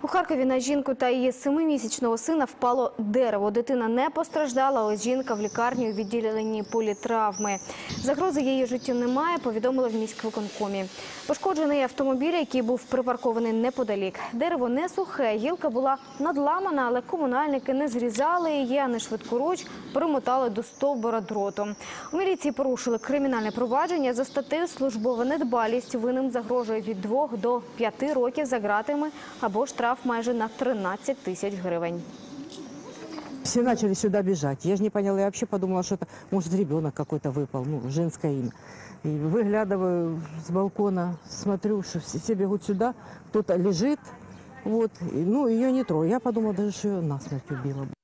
У Харкові на жінку та її 7-місячного сина впало дерево. Дитина не постраждала, але жінка в лікарні у відділенні політравми. Загрози її життю немає, повідомили в міськвиконкомі. Пошкоджений автомобіль, який був припаркований неподалік. Дерево не сухе, гілка була надламана, але комунальники не зрізали її, а на швидкоруч примотали до стовбура дроту. У міліції порушили кримінальне провадження за статтею «Службова недбалість». Винним загрожує від 2 до 5 років за ґратами або штраф майже на 13 тисяч гривень. Все начали сюда бежать. Я же не поняла, я вообще подумала, что это, может, ребенок какой-то выпал, женское имя. И выглядываю с балкона, смотрю, что все бегут сюда, кто-то лежит, ее не трогаю. Я подумала, даже что ее насмерть убила.